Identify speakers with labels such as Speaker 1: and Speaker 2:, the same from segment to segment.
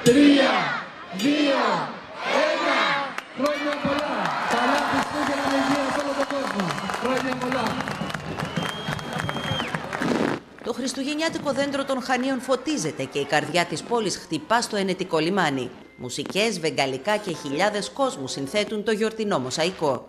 Speaker 1: 3, 2, 1. Χρόνια πολλά. Καλά Χριστούγεννα με υγεία σε όλο τον κόσμο. Χρόνια πολλά.
Speaker 2: Το χριστουγεννιάτικο δέντρο των Χανίων φωτίζεται και η καρδιά της πόλης χτυπά στο ενετικό λιμάνι. Μουσικές, βεγγαλικά και χιλιάδες κόσμου συνθέτουν το γιορτινό μοσαϊκό.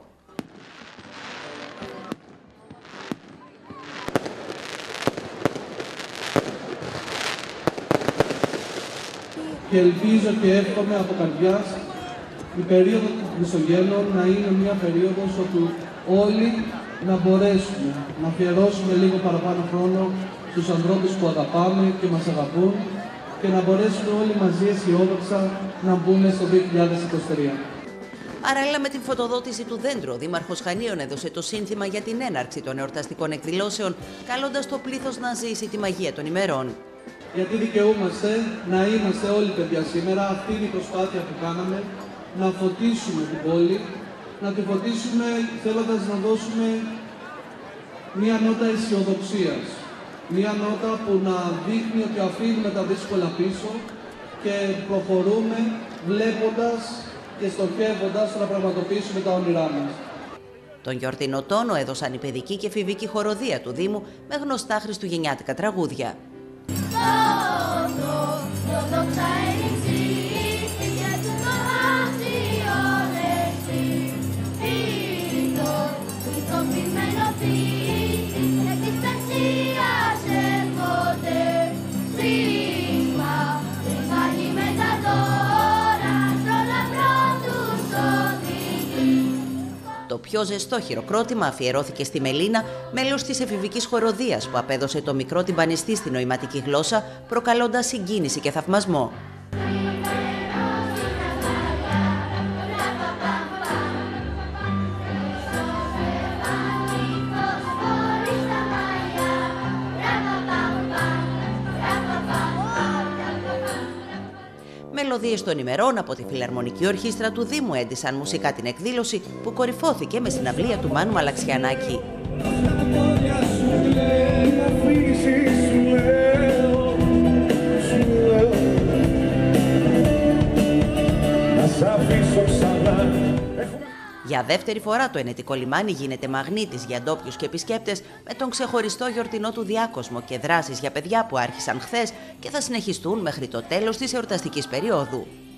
Speaker 1: Και ελπίζω και εύχομαι από καρδιάς η περίοδο των Χριστουγέννων να είναι μια περίοδος όπου όλοι να μπορέσουμε να αφιερώσουμε λίγο παραπάνω χρόνο στους ανθρώπους που αγαπάμε και μας αγαπούν και να μπορέσουμε όλοι μαζί αισιόδοξα να μπούμε στο 2023.
Speaker 2: Παράλληλα με την φωτοδότηση του δέντρου, ο Δήμαρχος Χανίων έδωσε το σύνθημα για την έναρξη των εορταστικών εκδηλώσεων, καλώντας το πλήθος να ζήσει τη μαγεία των ημερών.
Speaker 1: Γιατί δικαιούμαστε να είμαστε όλοι παιδιά σήμερα, αυτή είναι η προσπάθεια που κάναμε, να φωτίσουμε την πόλη, να τη φωτίσουμε θέλοντας να δώσουμε μία νότα αισιοδοξίας. Μία νότα που να δείχνει ότι αφήνουμε τα δύσκολα πίσω και προχωρούμε βλέποντας και στοχεύοντας να πραγματοποιήσουμε τα όνειρά μας.
Speaker 2: Τον γιορτινό τόνο έδωσαν η παιδική και εφηβική χοροδία του Δήμου με γνωστά χριστουγεννιάτικα τραγούδια. Το πιο ζεστό χειροκρότημα αφιερώθηκε στη Μελίνα, μέλος της εφηβικής χοροδίας που απέδωσε το μικρό τυμπανιστή στη νοηματική γλώσσα, προκαλώντας συγκίνηση και θαυμασμό. Μελωδίες των ημερών από τη Φιλαρμονική Ορχήστρα του Δήμου έντυσαν μουσικά την εκδήλωση που κορυφώθηκε με συναυλία του Μάνου Μαλαξιανάκη. Για δεύτερη φορά το ενετικό λιμάνι γίνεται μαγνήτης για ντόπιους και επισκέπτες με τον ξεχωριστό γιορτινό του διάκοσμο και δράσεις για παιδιά που άρχισαν χθες και θα συνεχιστούν μέχρι το τέλος της εορταστικής περίοδου.